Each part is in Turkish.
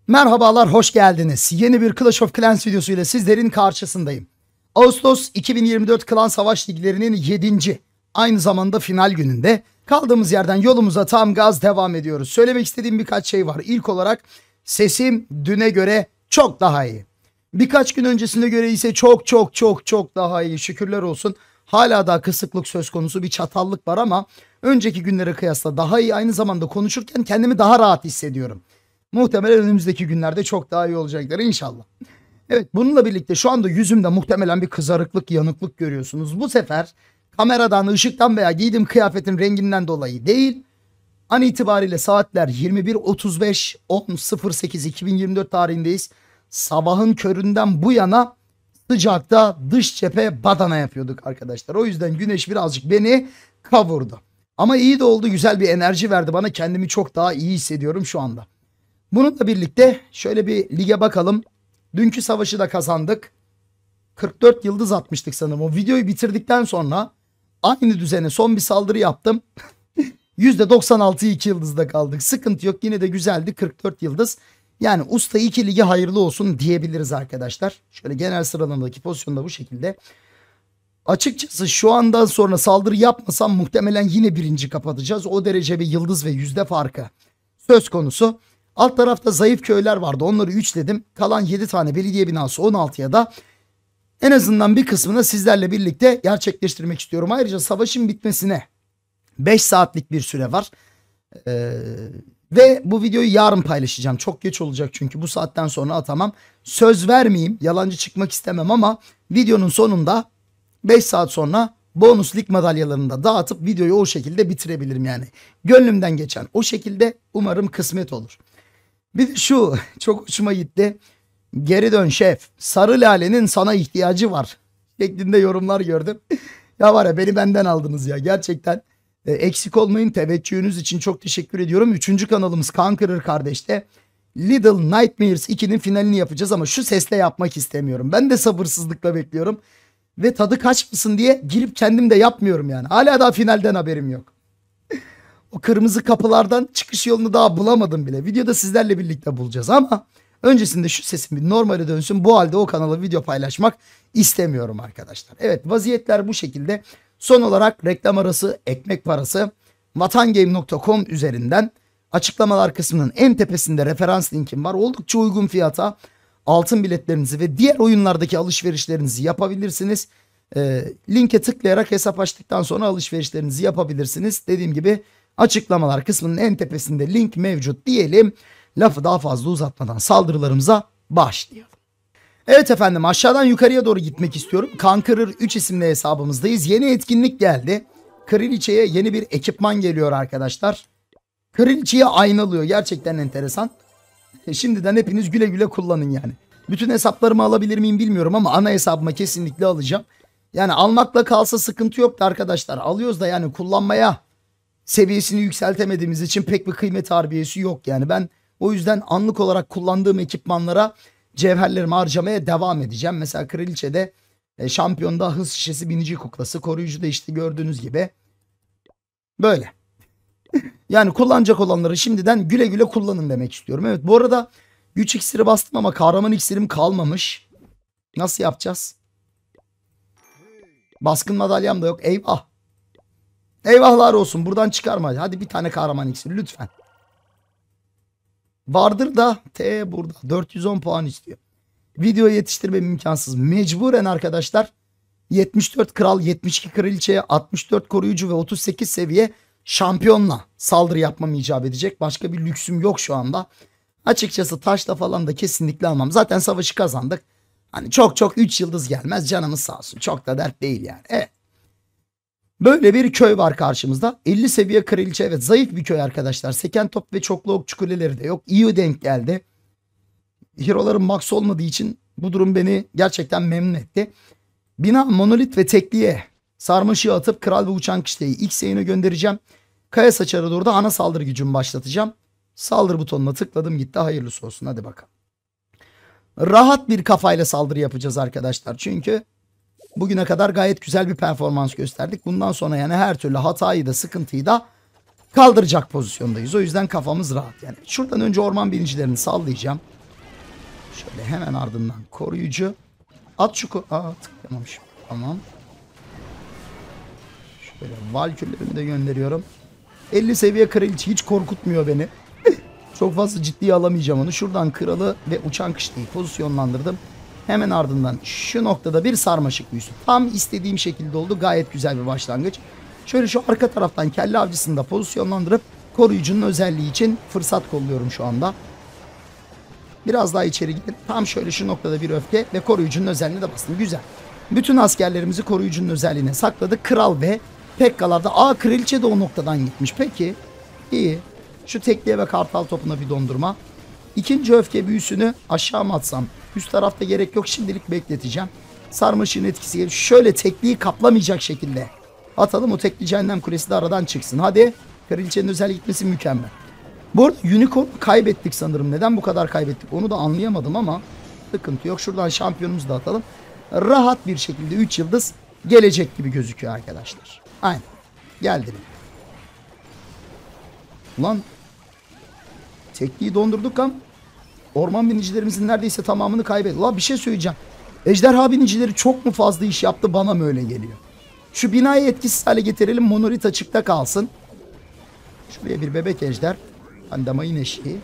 Merhabalar, hoş geldiniz. Yeni bir Clash of Clans videosuyla sizlerin karşısındayım. Ağustos 2024 Klan Savaş Liglerinin 7. aynı zamanda final gününde kaldığımız yerden yolumuza tam gaz devam ediyoruz. Söylemek istediğim birkaç şey var. İlk olarak sesim düne göre çok daha iyi. Birkaç gün öncesine göre ise çok daha iyi. Şükürler olsun. Hala daha kısıklık söz konusu, bir çatallık var ama önceki günlere kıyasla daha iyi. Aynı zamanda konuşurken kendimi daha rahat hissediyorum. Muhtemelen önümüzdeki günlerde çok daha iyi olacaklar inşallah. Evet, bununla birlikte şu anda yüzümde muhtemelen bir kızarıklık, yanıklık görüyorsunuz. Bu sefer kameradan, ışıktan veya giydiğim kıyafetin renginden dolayı değil. An itibariyle saatler 21.35, 10.08.2024 tarihindeyiz. Sabahın köründen bu yana sıcakta dış cephe badana yapıyorduk arkadaşlar. O yüzden güneş birazcık beni kavurdu. Ama iyi de oldu, güzel bir enerji verdi bana. Kendimi çok daha iyi hissediyorum şu anda. Bununla birlikte şöyle bir lige bakalım. Dünkü savaşı da kazandık. 44 yıldız atmıştık sanırım. O videoyu bitirdikten sonra aynı düzene son bir saldırı yaptım. %96'yı 2 yıldızda kaldık. Sıkıntı yok, yine de güzeldi 44 yıldız. Yani usta 2 ligi hayırlı olsun diyebiliriz arkadaşlar. Şöyle genel sıralamadaki pozisyonda bu şekilde. Açıkçası şu andan sonra saldırı yapmasam muhtemelen yine birinci kapatacağız. O derece bir yıldız ve yüzde farkı söz konusu. Alt tarafta zayıf köyler vardı. Onları 3 dedim. Kalan 7 tane belediye binası 16'ya da en azından bir kısmını sizlerle birlikte gerçekleştirmek istiyorum. Ayrıca savaşın bitmesine 5 saatlik bir süre var. Ve bu videoyu yarın paylaşacağım. Çok geç olacak çünkü bu saatten sonra atamam. Söz vermeyeyim, yalancı çıkmak istemem ama videonun sonunda 5 saat sonra bonus lig madalyalarını da dağıtıp videoyu o şekilde bitirebilirim yani. Gönlümden geçen o şekilde, umarım kısmet olur. Bir de şu çok hoşuma gitti. Geri dön şef. Sarı lalenin sana ihtiyacı var şeklinde yorumlar gördüm. Ya var ya, beni benden aldınız ya. Gerçekten eksik olmayın. Teveccühünüz için çok teşekkür ediyorum. 3. kanalımız Conqueror kardeşte Little Nightmares 2'nin finalini yapacağız ama şu sesle yapmak istemiyorum. Ben de sabırsızlıkla bekliyorum. Ve tadı kaçmasın diye girip kendim de yapmıyorum yani. Hala daha finalden haberim yok. O kırmızı kapılardan çıkış yolunu daha bulamadım bile. Videoda sizlerle birlikte bulacağız ama öncesinde şu sesim bir normale dönsün. Bu halde o kanala video paylaşmak istemiyorum arkadaşlar. Evet, vaziyetler bu şekilde. Son olarak reklam arası, ekmek parası vatangame.com üzerinden açıklamalar kısmının en tepesinde referans linkim var. Oldukça uygun fiyata altın biletlerinizi ve diğer oyunlardaki alışverişlerinizi yapabilirsiniz. Linke tıklayarak hesap açtıktan sonra alışverişlerinizi yapabilirsiniz. Dediğim gibi açıklamalar kısmının en tepesinde link mevcut diyelim. Lafı daha fazla uzatmadan saldırılarımıza başlayalım. Evet efendim, aşağıdan yukarıya doğru gitmek istiyorum. Conqueror 3 isimli hesabımızdayız. Yeni etkinlik geldi. Kraliçeye yeni bir ekipman geliyor arkadaşlar. Kraliçeyi aynalıyor. Gerçekten enteresan. Şimdiden hepiniz güle güle kullanın yani. Bütün hesaplarımı alabilir miyim bilmiyorum ama ana hesabıma kesinlikle alacağım. Yani almakla kalsa sıkıntı yoktu arkadaşlar. Alıyoruz da yani kullanmaya seviyesini yükseltemediğimiz için pek bir kıymet harbiyesi yok. Yani ben o yüzden anlık olarak kullandığım ekipmanlara cevherlerimi harcamaya devam edeceğim. Mesela Kraliçe'de şampiyonda hız şişesi, binici kuklası, koruyucuda işte gördüğünüz gibi böyle. Yani kullanacak olanları şimdiden güle güle kullanın demek istiyorum. Evet, bu arada güç iksiri bastım ama kahraman iksirim kalmamış. Nasıl yapacağız? Baskın madalyam da yok. Eyvah. Eyvahlar olsun, buradan çıkarma. Hadi bir tane kahraman iksiri lütfen. Vardır da burada 410 puan istiyor. Videoyu yetiştirmem imkansız. Mecburen arkadaşlar 74 kral, 72 kraliçeye, 64 koruyucu ve 38 seviye şampiyonla saldırı yapmam icap edecek. Başka bir lüksüm yok şu anda. Açıkçası taşla falan da kesinlikle almam. Zaten savaşı kazandık. Hani çok 3 yıldız gelmez, canımız sağ olsun. Çok da dert değil yani. Evet. Böyle bir köy var karşımızda. 50 seviye kraliçe, evet, zayıf bir köy arkadaşlar. Seken top ve çoklu okçu kuleleri de yok. İyi denk geldi. Hero'larım max olmadığı için bu durum beni gerçekten memnun etti. Bina, monolit ve tekliğe sarmaşığı atıp kral ve uçan kişiyi X yayına göndereceğim. Kaya saçara doğru da ana saldırı gücümü başlatacağım. Saldır butonuna tıkladım, gitti, hayırlısı olsun, hadi bakalım. Rahat bir kafayla saldırı yapacağız arkadaşlar. Çünkü bugüne kadar gayet güzel bir performans gösterdik. Bundan sonra yani her türlü hatayı da sıkıntıyı da kaldıracak pozisyondayız. O yüzden kafamız rahat yani. Şuradan önce orman binicilerini sallayacağım. Şöyle hemen ardından koruyucu. At şu tıklamamışım. Tamam. Şöyle valküllerimi de gönderiyorum. 50 seviye kraliçe hiç korkutmuyor beni. Çok fazla ciddiye alamayacağım onu. Şuradan kralı ve uçan kışlayı pozisyonlandırdım. Hemen ardından şu noktada bir sarmaşık büyüsü. Tam istediğim şekilde oldu. Gayet güzel bir başlangıç. Şöyle şu arka taraftan kelle avcısını da pozisyonlandırıp koruyucunun özelliği için fırsat kolluyorum şu anda. Biraz daha içeri gidip tam şöyle şu noktada bir öfke ve koruyucunun özelliğine de bastım. Güzel. Bütün askerlerimizi koruyucunun özelliğine sakladık. Kral ve Pekkalarda. Kraliçe de o noktadan gitmiş. Peki. İyi. Şu tekliğe ve kartal topuna bir dondurma. İkinci öfke büyüsünü aşağı mı atsam? Üst tarafta gerek yok. Şimdilik bekleteceğim. Sarmaşığın etkisi gelip şöyle tekliği kaplamayacak şekilde atalım. O tekli cehennem kulesi de aradan çıksın. Hadi. Kraliçenin özel gitmesi mükemmel. Bu arada Unicorn kaybettik sanırım. Neden bu kadar kaybettik onu da anlayamadım ama sıkıntı yok. Şuradan şampiyonumuzu da atalım. Rahat bir şekilde 3 yıldız gelecek gibi gözüküyor arkadaşlar. Aynen. Geldi. Ulan tekliği dondurduk ama orman binicilerimizin neredeyse tamamını kaybettik. Ulan bir şey söyleyeceğim. Ejderha binicileri çok mu fazla iş yaptı, bana mı öyle geliyor? Şu binayı etkisiz hale getirelim. Monolit açıkta kalsın. Şuraya bir bebek ejder. Pandamayın eşiği.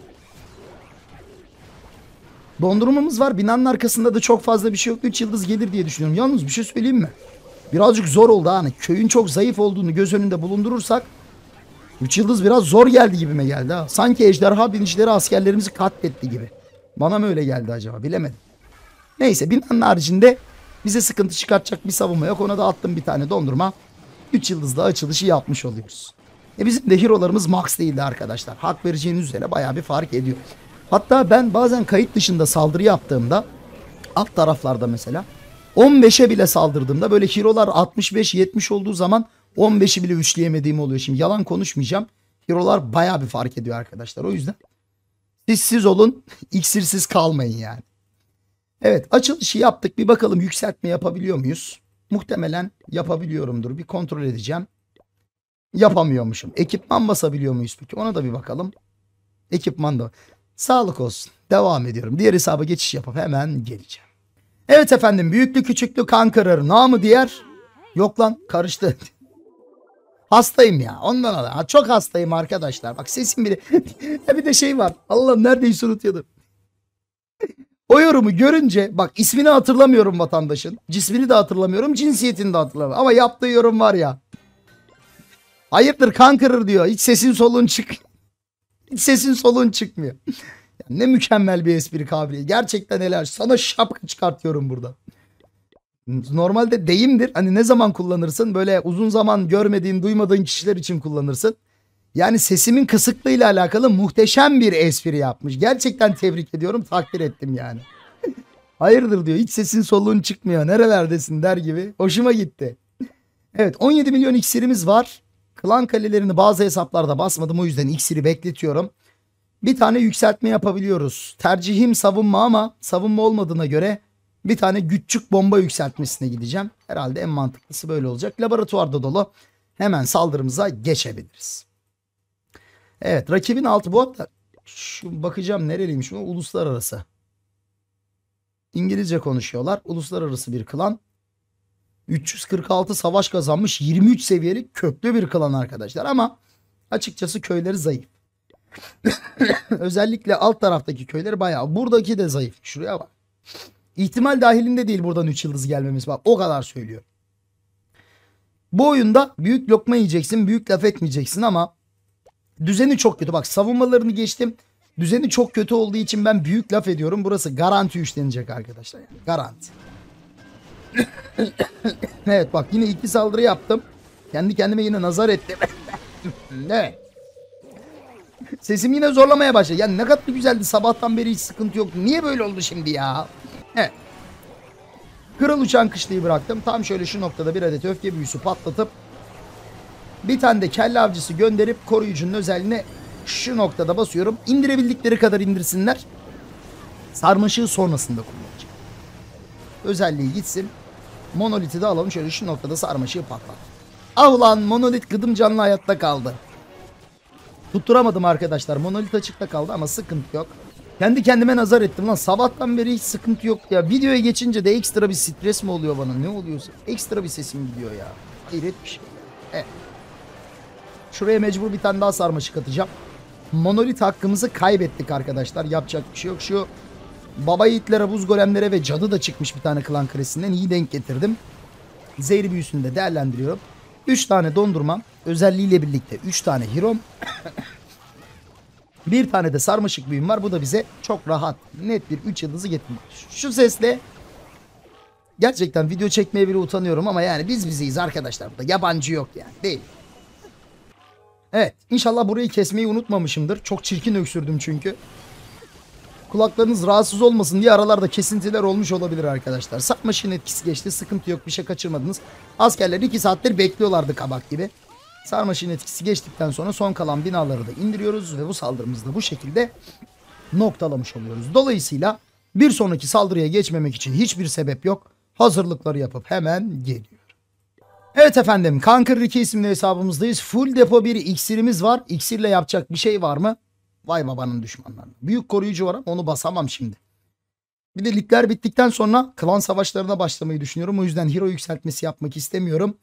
Dondurmamız var. Binanın arkasında da çok fazla bir şey yok. 3 yıldız gelir diye düşünüyorum. Yalnız bir şey söyleyeyim mi? Birazcık zor oldu hani. Köyün çok zayıf olduğunu göz önünde bulundurursak 3 yıldız biraz zor geldi gibime geldi ha. Sanki ejderha binicileri askerlerimizi katletti gibi. Bana mı öyle geldi acaba, bilemedim. Neyse, binanın haricinde bize sıkıntı çıkartacak bir savunma yok. Ona da attım bir tane dondurma. 3 yıldızla açılışı yapmış oluyoruz. Bizim de hero'larımız max değildi arkadaşlar. Hak vereceğiniz üzere bayağı bir fark ediyor. Hatta ben bazen kayıt dışında saldırı yaptığımda alt taraflarda mesela 15'e bile saldırdığımda böyle hero'lar 65-70 olduğu zaman 15'i bile üçleyemediğim oluyor. Şimdi yalan konuşmayacağım. Hero'lar bayağı bir fark ediyor arkadaşlar. O yüzden siz olun, iksirsiz kalmayın yani. Evet, açılışı yaptık. Bir bakalım yükseltme yapabiliyor muyuz? Muhtemelen yapabiliyorumdur. Bir kontrol edeceğim. Yapamıyormuşum. Ekipman basabiliyor muyuz peki? Ona da bir bakalım. Ekipman da. Sağlık olsun. Devam ediyorum. Diğer hesaba geçiş yapıp hemen geleceğim. Evet efendim. Büyüklü küçüklü kan kırır. Namı diğer. Yok lan, karıştı. Hastayım ya. Ondan da. Çok hastayım arkadaşlar. Bak sesim bile. Bir de şey var. Allah'ım neredeyse unutuyordum. O yorumu görünce bak, ismini hatırlamıyorum vatandaşın. Cismini de hatırlamıyorum. Cinsiyetini de hatırlamıyorum. Ama yaptığı yorum var ya. Hayırdır kan kırır diyor. Hiç sesin soluğun çıkmıyor. Ya ne mükemmel bir espri kabiliyeti. Gerçekten helal. Sana şapka çıkartıyorum burada. Normalde deyimdir. Hani ne zaman kullanırsın? Böyle uzun zaman görmediğin, duymadığın kişiler için kullanırsın. Yani sesimin kısıklığıyla alakalı muhteşem bir espri yapmış. Gerçekten tebrik ediyorum. Takdir ettim yani. Hayırdır diyor. Hiç sesin soluğun çıkmıyor. Nerelerdesin der gibi. Hoşuma gitti. Evet, 17 milyon iksirimiz var. Klan kalelerini bazı hesaplarda basmadım. O yüzden iksiri bekletiyorum. Bir tane yükseltme yapabiliyoruz. Tercihim savunma ama savunma olmadığına göre bir tane küçük bomba yükseltmesine gideceğim. Herhalde en mantıklısı böyle olacak. Laboratuvarda dolu. Hemen saldırımıza geçebiliriz. Evet, rakibin altı bu hatta. Şu bakacağım nereliymiş bu? Uluslararası. İngilizce konuşuyorlar. Uluslararası bir klan. 346 savaş kazanmış, 23 seviyeli köklü bir klan arkadaşlar ama açıkçası köyleri zayıf. Özellikle alt taraftaki köyleri bayağı. Buradaki de zayıf. Şuraya bak. İhtimal dahilinde değil buradan 3 yıldız gelmemiz, bak o kadar söylüyor. Bu oyunda büyük lokma yiyeceksin, büyük laf etmeyeceksin ama düzeni çok kötü. Bak, savunmalarını geçtim. Düzeni çok kötü olduğu için ben büyük laf ediyorum. Burası garanti üçlenecek arkadaşlar. Yani. Garanti. Evet bak, yine 2 saldırı yaptım. Kendi kendime yine nazar ettim. Evet. Sesim yine zorlamaya başladı. Yani ne kadar güzeldi. Sabahtan beri hiç sıkıntı yoktu. Niye böyle oldu şimdi ya? Evet. Kral uçan kışlayı bıraktım. Tam şöyle şu noktada bir adet öfke büyüsü patlatıp bir tane de kelle avcısı gönderip koruyucunun özelliğine şu noktada basıyorum. İndirebildikleri kadar indirsinler. Sarmaşığı sonrasında kullanacağım. Özelliği gitsin. Monolith'i de alalım. Şöyle şu noktada sarmaşığı patlat. Ah ulan, monolit gıdım canlı hayatta kaldı. Tutturamadım arkadaşlar. Monolit açıkta kaldı ama sıkıntı yok. Kendi kendime nazar ettim lan. Sabahtan beri hiç sıkıntı yok ya. Videoya geçince de ekstra bir stres mi oluyor bana? Ne oluyorsa. Ekstra bir sesim gidiyor ya. Hayret bir şey. Evet. Şuraya mecbur bir tane daha sarmaşık atacağım. Monolit hakkımızı kaybettik arkadaşlar. Yapacak bir şey yok. Şu baba yiğitlere, buz golemlere ve cadı da çıkmış bir tane klan karesinden. İyi denk getirdim. Zehri büyüsünü de değerlendiriyorum. 3 tane dondurmam. Özelliğiyle birlikte 3 tane hero'm. Bir tane de sarmaşık büyüm var. Bu da bize çok rahat, net bir 3 yıldızı getirmiş. Şu sesle gerçekten video çekmeye bile utanıyorum ama yani biz bizeyiz arkadaşlar. Burada yabancı yok yani. Değil. Evet. İnşallah burayı kesmeyi unutmamışımdır. Çok çirkin öksürdüm çünkü. Kulaklarınız rahatsız olmasın diye aralarda kesintiler olmuş olabilir arkadaşlar. Sarmaşığın etkisi geçti. Sıkıntı yok. Bir şey kaçırmadınız. Askerler 2 saattir bekliyorlardı kabak gibi. Sarmaşığın etkisi geçtikten sonra son kalan binaları da indiriyoruz ve bu saldırımızı da bu şekilde noktalamış oluyoruz. Dolayısıyla bir sonraki saldırıya geçmemek için hiçbir sebep yok. Hazırlıkları yapıp hemen geliyor. Evet efendim, Conquer 2 isimli hesabımızdayız. Full depo bir iksirimiz var. İksirle yapacak bir şey var mı? Vay babanın düşmanlarına. Büyük koruyucu var ama onu basamam şimdi. Bir de ligler bittikten sonra klan savaşlarına başlamayı düşünüyorum. O yüzden hero yükseltmesi yapmak istemiyorum.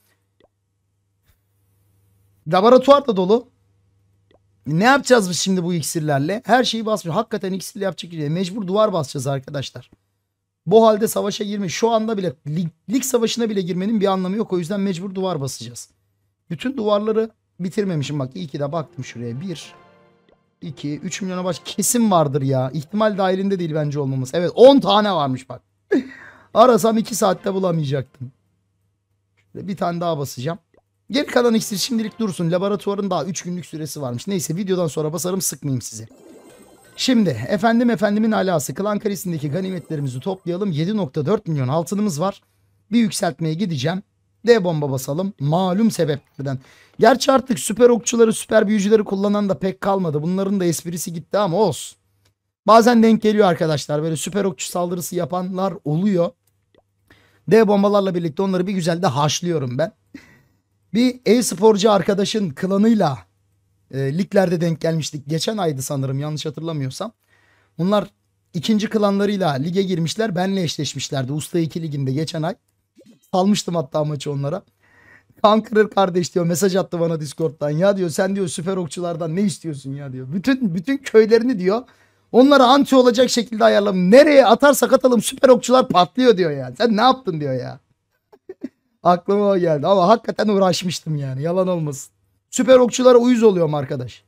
Laboratuvar da dolu. Ne yapacağız biz şimdi bu iksirlerle? Her şeyi basmış. Hakikaten iksirle yapacak şey. Mecbur duvar basacağız arkadaşlar. Bu halde savaşa girme. Şu anda bile lig savaşına bile girmenin bir anlamı yok. O yüzden mecbur duvar basacağız. Bütün duvarları bitirmemişim. Bak iyi ki de baktım şuraya. 1, 2, 3 milyona baş kesin vardır ya. İhtimal dahilinde değil bence olmamız. Evet 10 tane varmış bak. Arasam 2 saatte bulamayacaktım. Şöyle bir tane daha basacağım. Geri kalan iksir şimdilik dursun. Laboratuvarın daha 3 günlük süresi varmış. Neyse videodan sonra basarım, sıkmayayım sizi. Şimdi efendimin alası klan karesindeki ganimetlerimizi toplayalım. 7.4 milyon altınımız var. Bir yükseltmeye gideceğim. D bomba basalım. Malum sebeplerden. Gerçi artık süper okçuları, süper büyücüleri kullanan da pek kalmadı. Bunların da esprisi gitti ama olsun. Bazen denk geliyor arkadaşlar. Böyle süper okçu saldırısı yapanlar oluyor. D bombalarla birlikte onları bir güzel de haşlıyorum ben. Bir e-sporcu arkadaşın klanıyla liglerde denk gelmiştik. Geçen aydı sanırım, yanlış hatırlamıyorsam. Bunlar ikinci klanlarıyla lige girmişler. Benle eşleşmişlerdi. Usta 2 liginde geçen ay. Salmıştım hatta maçı onlara. Conqueror kardeş diyor, mesaj attı bana Discord'dan. Ya diyor sen diyor süper okçulardan ne istiyorsun ya diyor. Bütün köylerini diyor onlara anti olacak şekilde ayarladım. Nereye atarsak atalım süper okçular patlıyor diyor ya. Sen ne yaptın diyor ya. Aklıma o geldi ama hakikaten uğraşmıştım yani, yalan olmasın. Süper okçulara uyuz oluyorum arkadaş.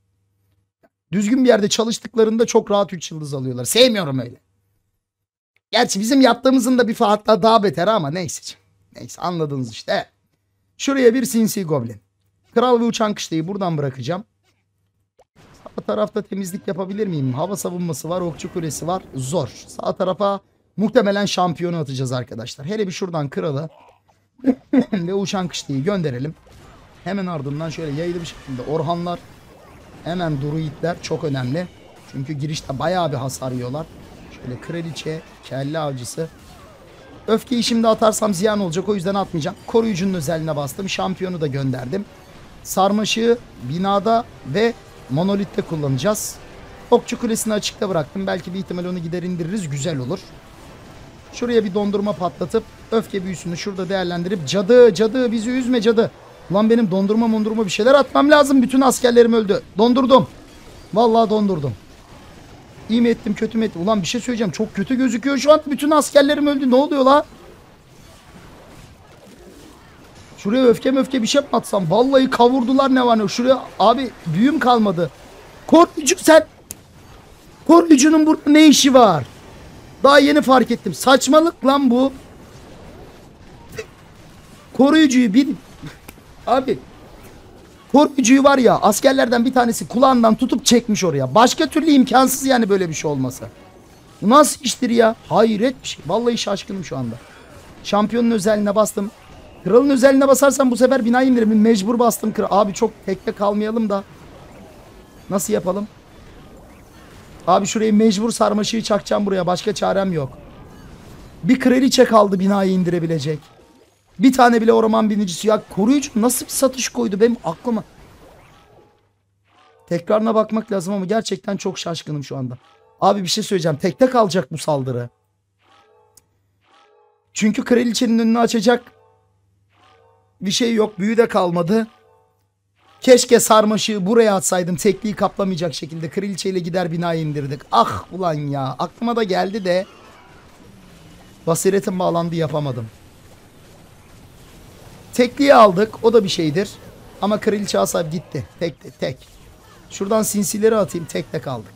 Düzgün bir yerde çalıştıklarında çok rahat 3 yıldız alıyorlar. Sevmiyorum öyle. Gerçi bizim yaptığımızın da bir hatta daha beteri ama neyse. Neyse anladınız işte. Şuraya bir sinsi goblin. Kral ve uçan kışlayı buradan bırakacağım. Sağ tarafta temizlik yapabilir miyim? Hava savunması var, okçu kulesi var. Zor. Sağ tarafa muhtemelen şampiyonu atacağız arkadaşlar. Hele bir şuradan kralı ve uçan kışlayı gönderelim. Hemen ardından şöyle yayılı bir şekilde Orhanlar, hemen druidler çok önemli. Çünkü girişte bayağı bir hasar yiyorlar. Şöyle kraliçe, kelle avcısı. Öfkeyi şimdi atarsam ziyan olacak, o yüzden atmayacağım. Koruyucunun özelliğine bastım. Şampiyonu da gönderdim. Sarmaşığı binada ve monolitte kullanacağız. Okçu kulesini açıkta bıraktım. Belki bir ihtimal onu gider indiririz. Güzel olur. Şuraya bir dondurma patlatıp öfke büyüsünü şurada değerlendirip cadı bizi üzme cadı. Ulan benim dondurma bir şeyler atmam lazım. Bütün askerlerim öldü. Dondurdum. Vallahi dondurdum. İyi mi ettim kötü mü ettim? Ulan bir şey söyleyeceğim. Çok kötü gözüküyor şu an. Bütün askerlerim öldü. Ne oluyor la? Şuraya öfke bir şey mi atsam? Vallahi kavurdular ne var ne. Şuraya abi büyüm kalmadı. Koruyucu sen. Koruyucunun burada ne işi var? Daha yeni fark ettim. Saçmalık lan bu. Koruyucuyu bir... Abi. Koruyucuyu var ya, askerlerden bir tanesi kulağından tutup çekmiş oraya. Başka türlü imkansız yani böyle bir şey olması. Bu nasıl iştir ya? Hayret bir şey. Vallahi şaşkınım şu anda. Şampiyonun özelliğine bastım. Kralın özelliğine basarsam bu sefer binayı indiririm. Mecbur bastım kral. Abi çok tekte kalmayalım da. Nasıl yapalım? Abi şurayı mecbur sarmaşığı çakacağım buraya. Başka çarem yok. Bir kraliçe kaldı binayı indirebilecek. Bir tane bile orman binicisi. Ya koruyucu nasıl bir satış koydu benim aklıma. Tekrarına bakmak lazım ama gerçekten çok şaşkınım şu anda. Abi bir şey söyleyeceğim. Tekte kalacak bu saldırı. Çünkü kraliçenin önünü açacak bir şey yok. Büyü de kalmadı. Keşke sarmaşığı buraya atsaydım. Tekliği kaplamayacak şekilde. Kraliçeyle gider binayı indirdik. Ah ulan ya. Aklıma da geldi de. Basiretim bağlandı, yapamadım. Tekliği aldık. O da bir şeydir. Ama kraliçe hasar gitti. Tek. Şuradan sinsileri atayım. Tekte kaldık.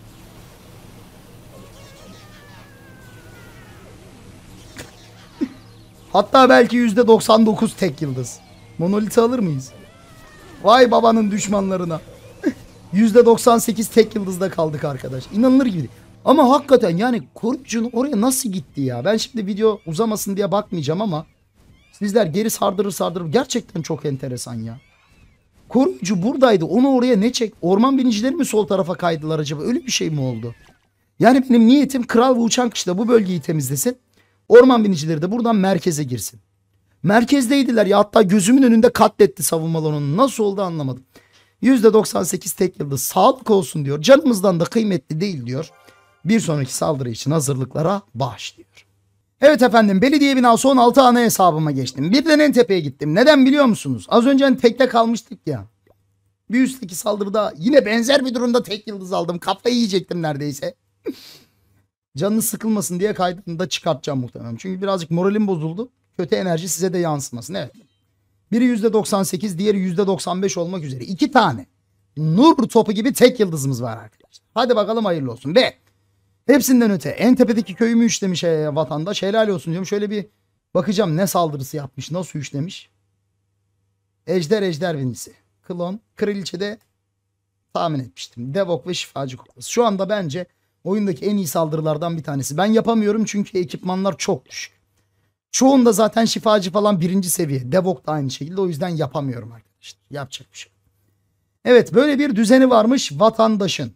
Hatta belki %99 tek yıldız. Monoliti alır mıyız? Vay babanın düşmanlarına. %98 tek yıldızda kaldık arkadaş. İnanılır gibi. Ama hakikaten yani koruyucunun oraya nasıl gitti ya? Ben şimdi video uzamasın diye bakmayacağım ama sizler geri sardırır. Gerçekten çok enteresan ya. Koruyucu buradaydı. Onu oraya ne çek? Orman binicileri mi sol tarafa kaydılar acaba? Öyle bir şey mi oldu? Yani benim niyetim kral ve uçan kışla bu bölgeyi temizlesin. Orman binicileri de buradan merkeze girsin. Merkezdeydiler ya, hatta gözümün önünde katletti savunmalar onu. Nasıl oldu anlamadım. %98 tek yıldız, sağlık olsun diyor. Canımızdan da kıymetli değil diyor. Bir sonraki saldırı için hazırlıklara başlıyor. Evet efendim, belediye binası 16 ana hesabıma geçtim. Birden en tepeye gittim. Neden biliyor musunuz? Az önce hani tekte kalmıştık ya. Bir üstteki saldırıda yine benzer bir durumda tek yıldız aldım. Kafayı yiyecektim neredeyse. Canınız sıkılmasın diye kaydını da çıkartacağım muhtemelen. Çünkü birazcık moralim bozuldu. Kötü enerji size de yansımasın. Evet. Biri %98, diğeri %95 olmak üzere. 2 tane nur topu gibi tek yıldızımız var arkadaşlar. Hadi bakalım hayırlı olsun. Ve hepsinden öte en tepedeki köyümü üçlemiş vatandaş. Helal olsun diyorum. Şöyle bir bakacağım ne saldırısı yapmış. Nasıl üçlemiş. Ejder binisi. Klon. Kraliçe'de tahmin etmiştim. Devok ve şifacı kuklası. Şu anda bence oyundaki en iyi saldırılardan bir tanesi. Ben yapamıyorum çünkü ekipmanlar çok düşük. Çoğunda zaten şifacı falan 1. seviye. Devok da aynı şekilde, o yüzden yapamıyorum arkadaşlar. Yapacak bir şey. Evet, böyle bir düzeni varmış vatandaşın.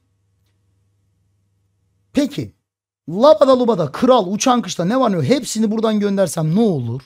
Peki Labada Lubada, Kral, Uçan Kışla ne var ne yok hepsini buradan göndersem ne olur?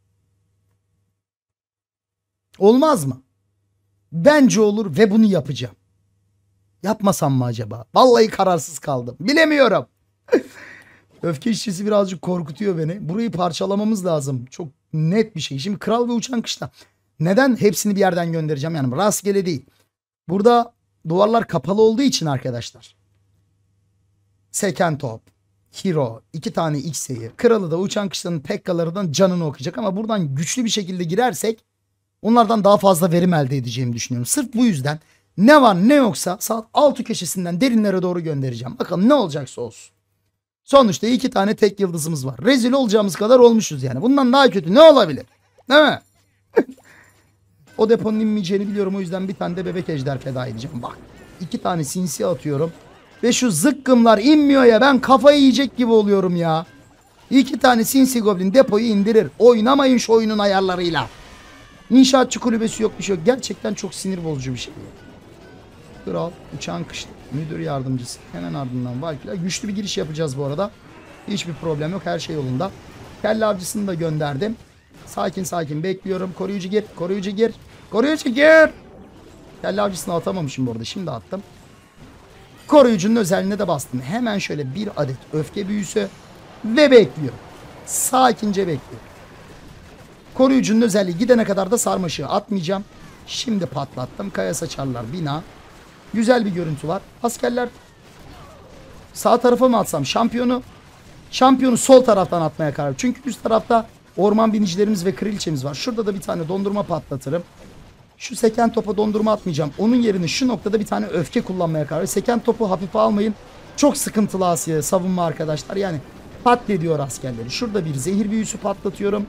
Olmaz mı? Bence olur ve bunu yapacağım. Yapmasam mı acaba? Vallahi kararsız kaldım. Bilemiyorum. Öfke işçisi birazcık korkutuyor beni. Burayı parçalamamız lazım. Çok net bir şey. Şimdi Kral ve Uçan Kışla. Neden hepsini bir yerden göndereceğim? Yani rastgele değil. Burada duvarlar kapalı olduğu için arkadaşlar. Seken top, Hero, 2 tane X'yi. Kralı da Uçan Kışla'nın pekkalarından canını okuyacak. Ama buradan güçlü bir şekilde girersek onlardan daha fazla verim elde edeceğimi düşünüyorum. Sırf bu yüzden ne var ne yoksa saat altı köşesinden derinlere doğru göndereceğim. Bakalım ne olacaksa olsun. Sonuçta 2 tane tek yıldızımız var. Rezil olacağımız kadar olmuşuz yani. Bundan daha kötü ne olabilir? Değil mi? O deponun inmeyeceğini biliyorum. O yüzden bir tane de bebek ejder feda edeceğim. Bak 2 tane sinsi atıyorum. Ve şu zıkkımlar inmiyor ya. Ben kafayı yiyecek gibi oluyorum ya. 2 tane sinsi goblin depoyu indirir. Oynamayın şu oyunun ayarlarıyla. İnşaatçı kulübesi yok, bir şey yok. Gerçekten çok sinir bozucu bir şey. Kral, Uçan Kışla, müdür yardımcısı. Hemen ardından Valkyrie. Güçlü bir giriş yapacağız bu arada. Hiçbir problem yok. Her şey yolunda. Kelle avcısını da gönderdim. Sakin bekliyorum. Koruyucu gir. Koruyucu gir. Kelle avcısını atamamışım bu arada. Şimdi attım. Koruyucunun özelliğine de bastım. Hemen şöyle bir adet öfke büyüsü. Ve bekliyorum. Sakince bekliyorum. Koruyucunun özelliği gidene kadar da sarmaşığı atmayacağım. Şimdi patlattım. Kaya saçarlar bina. Güzel bir görüntü var. Askerler sağ tarafa mı atsam? Şampiyonu sol taraftan atmaya karar. Çünkü üst tarafta orman binicilerimiz ve kraliçemiz var. Şurada da bir tane dondurma patlatırım. Şu seken topa dondurma atmayacağım. Onun yerine şu noktada bir tane öfke kullanmaya karar. Seken topu hafife almayın. Çok sıkıntılı Asya savunma arkadaşlar. Yani patlediyor askerleri. Şurada bir zehir büyüsü patlatıyorum.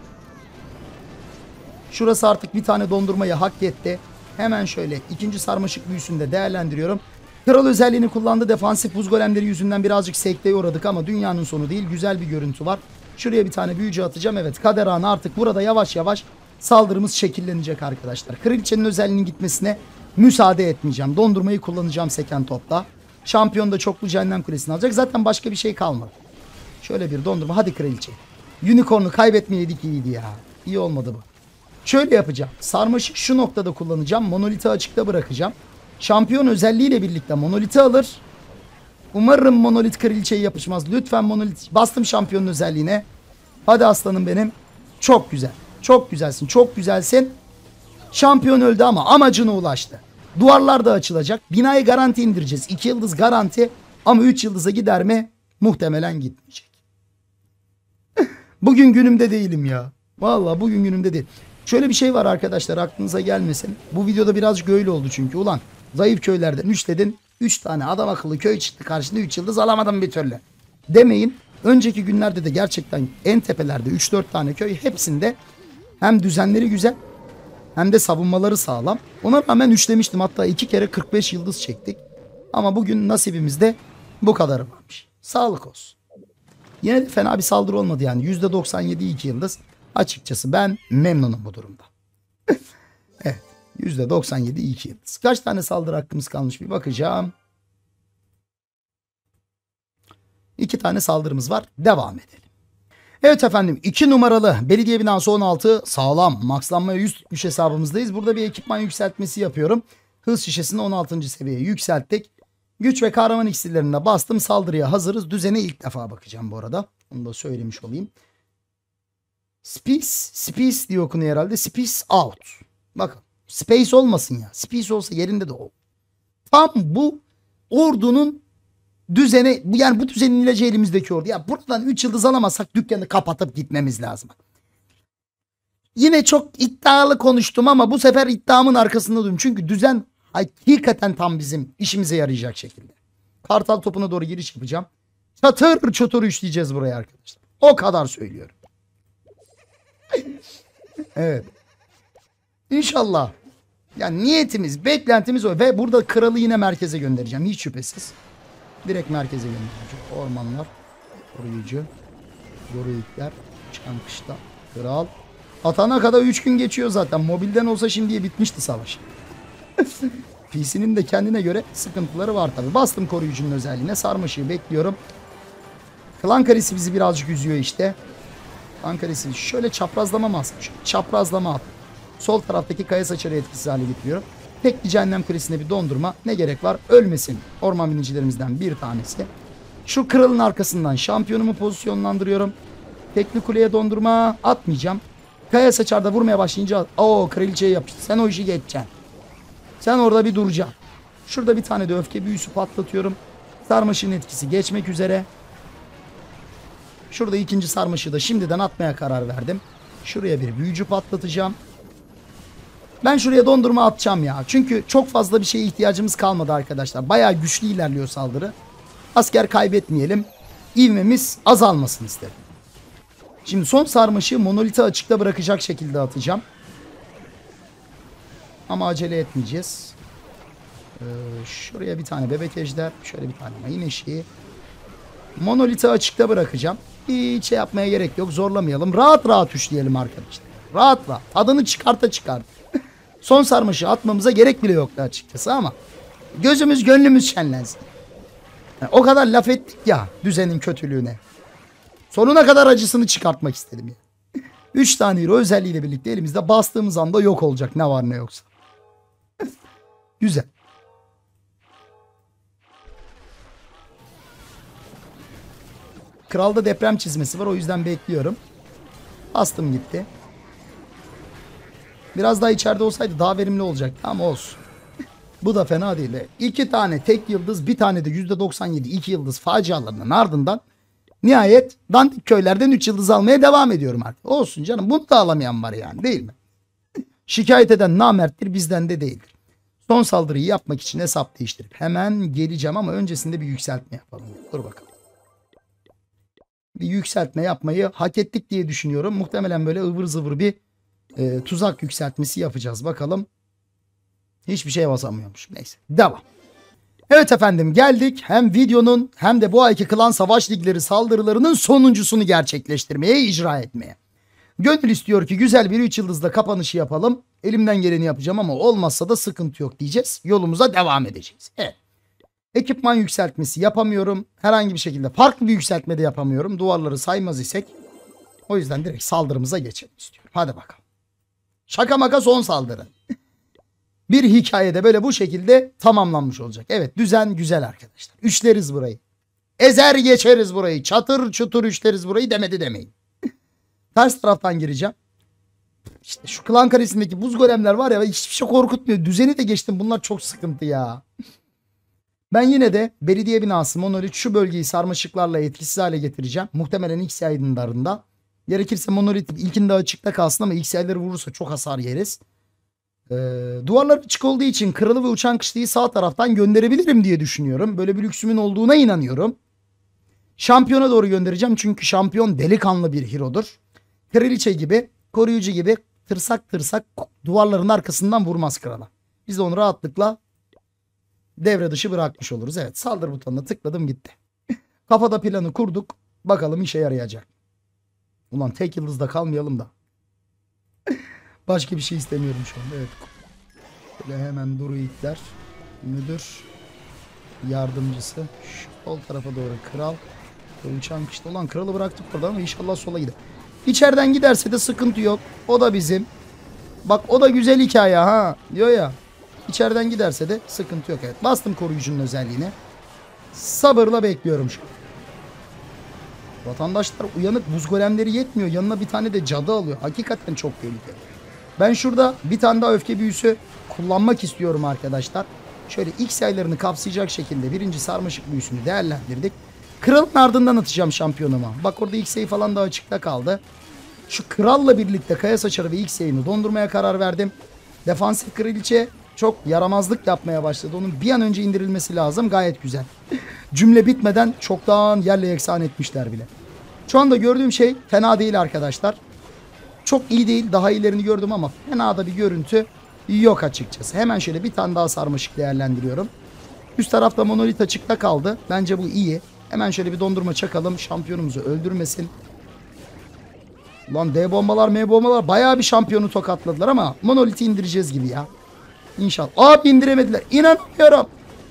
Şurası artık bir tane dondurmayı hak etti. Hemen şöyle ikinci sarmaşık büyüsünü de değerlendiriyorum. Kral özelliğini kullandı. Defansif buz golemleri yüzünden birazcık sekteye uğradık ama dünyanın sonu değil. Güzel bir görüntü var. Şuraya bir tane büyücü atacağım. Evet, kader anı, artık burada yavaş yavaş saldırımız şekillenecek arkadaşlar. Kraliçenin özelliğinin gitmesine müsaade etmeyeceğim. Dondurmayı kullanacağım seken topla. Şampiyon da çoklu cehennem kulesini alacak. Zaten başka bir şey kalmadı. Şöyle bir dondurma. Hadi kraliçe. Unicorn'u kaybetmeyeydik, iyiydi ya. İyi olmadı bu. Şöyle yapacağım. Sarmaşık şu noktada kullanacağım. Monoliti açıkta bırakacağım. Şampiyon özelliğiyle birlikte monoliti alır. Umarım monolit kraliçeye yapışmaz. Lütfen monolit. Bastım şampiyonun özelliğine. Hadi aslanım benim. Çok güzel. Çok güzelsin. Çok güzelsin. Şampiyon öldü ama amacına ulaştı. Duvarlar da açılacak. Binayı garanti indireceğiz. 2 yıldız garanti. Ama 3 yıldıza gider mi? Muhtemelen gitmeyecek. Bugün günümde değilim ya. Vallahi bugün günümde değil. Şöyle bir şey var arkadaşlar, aklınıza gelmesin. Bu videoda birazcık öyle oldu çünkü. Ulan zayıf köylerden 3 dedin. 3 tane adam akıllı köy çıktı karşında, 3 yıldız alamadım bir türlü. Demeyin. Önceki günlerde de gerçekten en tepelerde 3-4 tane köy, hepsinde hem düzenleri güzel hem de savunmaları sağlam. Ona rağmen üçlemiştim. Hatta 2 kere 45 yıldız çektik. Ama bugün nasibimizde bu kadarı varmış. Sağlık olsun. Yine de fena bir saldırı olmadı yani. %97 2 yıldız. Açıkçası ben memnunum bu durumda. Evet. %97 2 yıldız. Kaç tane saldırı hakkımız kalmış bir bakacağım. 2 tane saldırımız var. Devam edelim. Evet efendim, 2 numaralı belediye binası 16 sağlam. Maxlanmaya 100 tutmuş hesabımızdayız. Burada bir ekipman yükseltmesi yapıyorum. Hız şişesini 16. seviyeye yükselttik. Güç ve kahraman iksirlerine bastım. Saldırıya hazırız. Düzene ilk defa bakacağım bu arada. Onu da söylemiş olayım. Space diye okunuyor herhalde. Space out. Bakın. Space olmasın ya. Space olsa yerinde de ol. Tam bu ordunun düzeni, yani bu düzenin ilacı elimizdeki ordu. Ya buradan 3 yıldız alamazsak dükkanı kapatıp gitmemiz lazım. Yine çok iddialı konuştum ama bu sefer iddiamın arkasında durdum. Çünkü düzen hakikaten tam bizim işimize yarayacak şekilde. Kartal topuna doğru giriş yapacağım. Çatır çatır işleyeceğiz buraya arkadaşlar. O kadar söylüyorum. Evet. İnşallah. Yani niyetimiz, beklentimiz o. Ve burada kralı yine merkeze göndereceğim. Hiç şüphesiz. Direkt merkeze göndereceğim. Ormanlar. Koruyucu. Yoruikler. Çıkan kışla. Kral. Atana kadar 3 gün geçiyor zaten. Mobilden olsa şimdiye bitmişti savaş. PC'nin de kendine göre sıkıntıları var tabi. Bastım koruyucunun özelliğine. Sarmaşığı bekliyorum. Klan karesi bizi birazcık üzüyor işte. Klan karesi şöyle çaprazlama mı asmış? Çaprazlama at. Sol taraftaki kaya saçarı etkisiz hale getiriyorum. Tek bir cehennem karesine bir dondurma. Ne gerek var? Ölmesin. Orman binicilerimizden bir tanesi. Şu kralın arkasından şampiyonumu pozisyonlandırıyorum. Tekli kuleye dondurma atmayacağım. Kaya saçarda vurmaya başlayınca o kraliçeye yapıştı. Sen o işi geçeceksin. Sen orada bir duracaksın. Şurada bir tane de öfke büyüsü patlatıyorum. Sarmaşığın etkisi geçmek üzere. Şurada ikinci sarmaşığı da şimdiden atmaya karar verdim. Şuraya bir büyücü patlatacağım. Ben şuraya dondurma atacağım ya. Çünkü çok fazla bir şeye ihtiyacımız kalmadı arkadaşlar. Bayağı güçlü ilerliyor saldırı. Asker kaybetmeyelim. İvmemiz azalmasın istedim. Şimdi son sarmaşığı monoliti açıkta bırakacak şekilde atacağım. Ama acele etmeyeceğiz. Şuraya bir tane bebek ejder. Şöyle bir tane mayın eşiği. Monoliti açıkta bırakacağım. Hiç şey yapmaya gerek yok. Zorlamayalım. Rahat rahat üçleyelim arkadaşlar. Rahat rahat. Tadını çıkarta çıkart. Son sarmaşığı atmamıza gerek bile yoktu açıkçası ama gözümüz gönlümüz şenlensin. Yani o kadar laf ettik ya düzenin kötülüğüne. Sonuna kadar acısını çıkartmak istedim ya. 3 tane hero özelliğiyle birlikte elimizde bastığımız anda yok olacak ne var ne yoksa. Güzel. Kralda deprem çizmesi var, o yüzden bekliyorum. Bastım gitti. Biraz daha içeride olsaydı daha verimli olacaktı ama olsun. Bu da fena değil. 2 tane tek yıldız, bir tane de %97 2 yıldız facialarının ardından nihayet dandik köylerden 3 yıldız almaya devam ediyorum artık. Olsun canım, bunu da alamayan var yani, değil mi? Şikayet eden namerttir, bizden de değildir. Son saldırıyı yapmak için hesap değiştirip hemen geleceğim ama öncesinde bir yükseltme yapalım. Dur bakalım. Bir yükseltme yapmayı hak ettik diye düşünüyorum. Muhtemelen böyle ıvır zıvır bir tuzak yükseltmesi yapacağız. Bakalım. Hiçbir şeye basamıyormuş. Neyse. Devam. Evet efendim, geldik hem videonun hem de bu ayki klan savaş ligleri saldırılarının sonuncusunu gerçekleştirmeye, icra etmeye. Gönül istiyor ki güzel bir 3 yıldızla kapanışı yapalım. Elimden geleni yapacağım ama olmazsa da sıkıntı yok diyeceğiz. Yolumuza devam edeceğiz. Evet. Ekipman yükseltmesi yapamıyorum. Herhangi bir şekilde farklı bir yükseltme de yapamıyorum. Duvarları saymaz isek. O yüzden direkt saldırımıza geçelim istiyorum. Hadi bakalım. Şaka maka son saldırı. bir hikayede böyle bu şekilde tamamlanmış olacak. Evet, düzen güzel arkadaşlar. Üçleriz burayı. Ezer geçeriz burayı. Çatır çutur üçleriz burayı demedi demeyin. Ters taraftan gireceğim. İşte şu klan karesindeki buz golemler var ya, hiçbir şey korkutmuyor. Düzeni de geçtim. Bunlar çok sıkıntı ya. Ben yine de belediye binası monolit şu bölgeyi sarmaşıklarla etkisiz hale getireceğim. Muhtemelen X yayınlarında. Gerekirse monolit ilkinde açıkta kalsın ama X yayları vurursa çok hasar yeriz. Duvarlar açık olduğu için kralı ve uçan kışlayı sağ taraftan gönderebilirim diye düşünüyorum. Böyle bir lüksümün olduğuna inanıyorum. Şampiyona doğru göndereceğim çünkü şampiyon delikanlı bir hero'dur. Kraliçe gibi, koruyucu gibi tırsak tırsak duvarların arkasından vurmaz krala. Biz de onu rahatlıkla devre dışı bırakmış oluruz. Evet, saldır butonuna tıkladım gitti. Kafada planı kurduk. Bakalım işe yarayacak. Ulan tek yıldızda kalmayalım da. Başka bir şey istemiyorum şu anda. Evet. Böyle hemen druidler. Müdür. Yardımcısı. Şu sol tarafa doğru kral. Uçan kışta olan kralı bıraktık orada ama inşallah sola gider. İçeriden giderse de sıkıntı yok. O da bizim. Bak o da güzel hikaye ha. Diyor ya. İçeriden giderse de sıkıntı yok. Evet, bastım koruyucunun özelliğine. Sabırla bekliyorum şu an. Vatandaşlar uyanık, buz golemleri yetmiyor. Yanına bir tane de cadı alıyor. Hakikaten çok tehlikeli. Ben şurada bir tane daha öfke büyüsü kullanmak istiyorum arkadaşlar. Şöyle X yaylarını kapsayacak şekilde birinci sarmaşık büyüsünü değerlendirdik. Kralın ardından atacağım şampiyonuma. Bak orada X yayı falan da açıkta kaldı. Şu kralla birlikte kaya saçarı ve X yayını dondurmaya karar verdim. Defansif kraliçe çok yaramazlık yapmaya başladı. Onun bir an önce indirilmesi lazım. Gayet güzel. Cümle bitmeden çoktan yerle yeksan etmişler bile. Şu anda gördüğüm şey fena değil arkadaşlar. Çok iyi değil. Daha iyilerini gördüm ama fena da bir görüntü yok açıkçası. Hemen şöyle bir tane daha sarmaşık değerlendiriyorum. Üst tarafta monolit açıkta kaldı. Bence bu iyi. Hemen şöyle bir dondurma çakalım. Şampiyonumuzu öldürmesin. Ulan D bombalar, M bombalar bayağı bir şampiyonu tokatladılar ama monoliti indireceğiz gibi ya. İnşallah. Abi indiremediler. İnanmıyorum.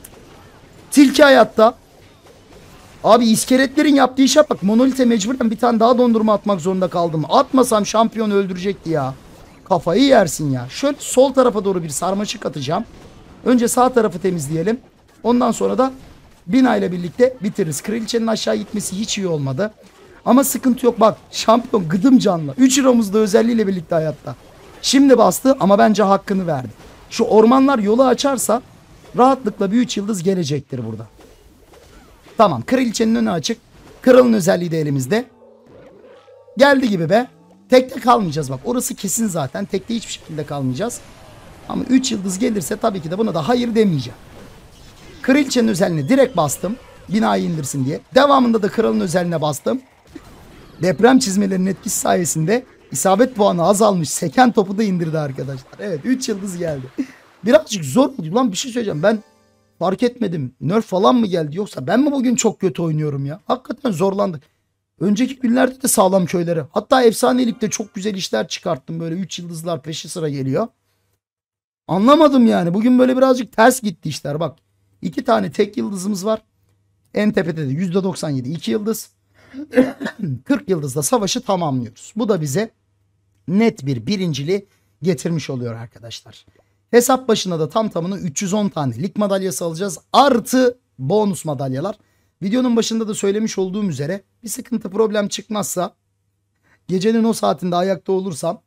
Tilki hayatta. Abi iskeletlerin yaptığı işe bak. Monolite mecburen bir tane daha dondurma atmak zorunda kaldım. Atmasam şampiyonu öldürecekti ya. Kafayı yersin ya. Şöyle sol tarafa doğru bir sarmaşık atacağım. Önce sağ tarafı temizleyelim. Ondan sonra da bina ile birlikte bitiririz. Kraliçenin aşağı gitmesi hiç iyi olmadı. Ama sıkıntı yok bak. Şampiyon gıdım canlı. 3 hero'muz da özelliğiyle birlikte hayatta. Şimdi bastı ama bence hakkını verdi. Şu ormanlar yolu açarsa rahatlıkla bir 3 yıldız gelecektir burada. Tamam, kraliçenin önü açık. Kralın özelliği de elimizde. Geldi gibi be. Tekte kalmayacağız bak. Orası kesin zaten. Tekte hiçbir şekilde kalmayacağız. Ama 3 yıldız gelirse tabii ki de buna da hayır demeyeceğim. Kraliçenin özelliğine direkt bastım. Binayı indirsin diye. Devamında da kralın özelliğine bastım. Deprem çizmelerinin etkisi sayesinde isabet puanı azalmış. Seken topu da indirdi arkadaşlar. Evet, 3 yıldız geldi. Birazcık zor mu? Lan bir şey söyleyeceğim. Ben fark etmedim. Nerf falan mı geldi yoksa ben mi bugün çok kötü oynuyorum ya? Hakikaten zorlandık. Önceki günlerde de sağlam köyleri. Hatta efsanelikte çok güzel işler çıkarttım. Böyle 3 yıldızlar peşi sıra geliyor. Anlamadım yani. Bugün böyle birazcık ters gitti işler. Bak 2 tane tek yıldızımız var. En tepede de %97 2 yıldız. 40 yıldızla savaşı tamamlıyoruz. Bu da bize net bir birinciliği getirmiş oluyor arkadaşlar. Hesap başına da tam tamına 310 tane lig madalyası alacağız. Artı bonus madalyalar. Videonun başında da söylemiş olduğum üzere bir sıkıntı problem çıkmazsa gecenin o saatinde ayakta olursam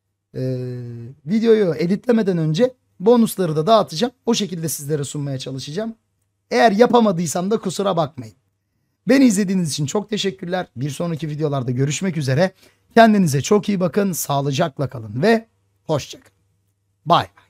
videoyu editlemeden önce bonusları da dağıtacağım. O şekilde sizlere sunmaya çalışacağım. Eğer yapamadıysam da kusura bakmayın. Beni izlediğiniz için çok teşekkürler. Bir sonraki videolarda görüşmek üzere. Kendinize çok iyi bakın. Sağlıcakla kalın ve hoşça kalın. Bye.